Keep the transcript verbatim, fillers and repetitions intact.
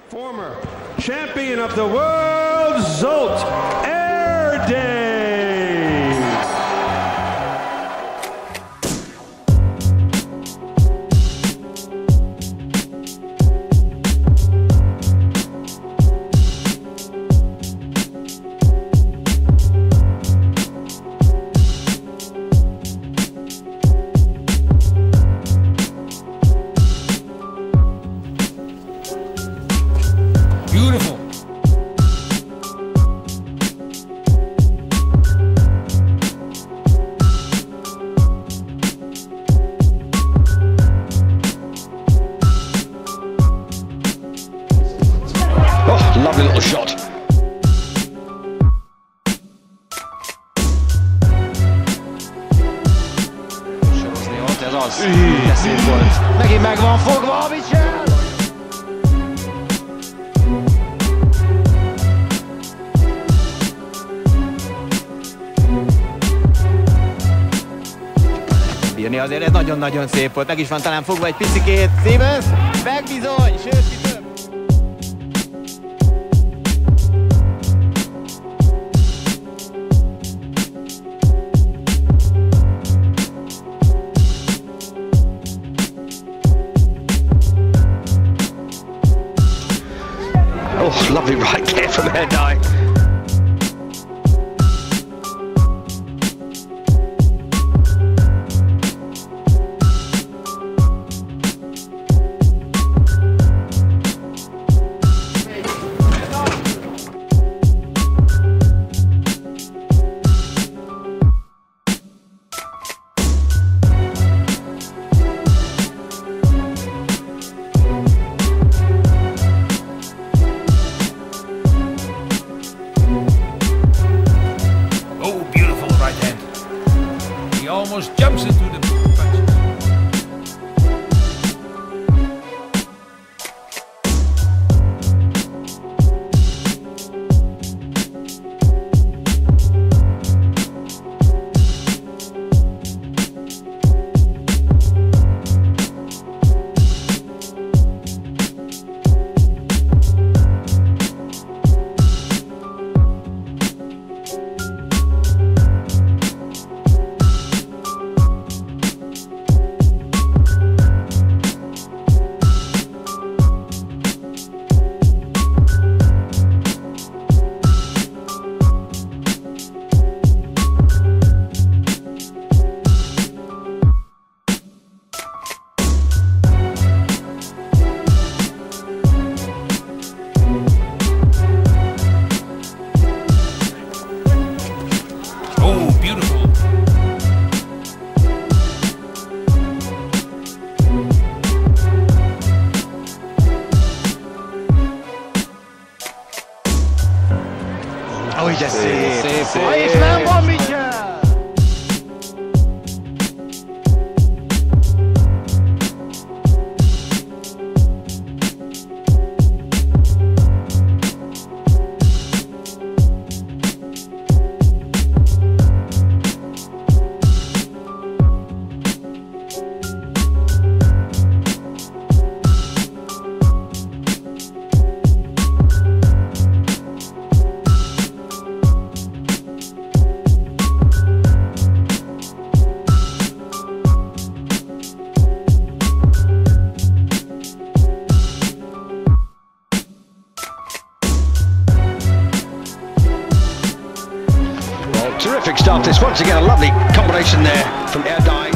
Former champion of the world, Zsolt Erdei. Beautiful. Oh, lovely little shot. Sorozni ott, ez az. De szép volt. Megint meg van fogva, Michel! Bírni azért, ez nagyon-nagyon szép volt, meg is van talán fogva egy picikét, Szívesz, meg bizony, sőt, mi több. Oh, lovely right kick from Erdei. He almost jumps into the punches. Ahogy de szép, szép, szép. Ha és nem van Michel! Terrific start this. Once again, a lovely combination there from Erdei.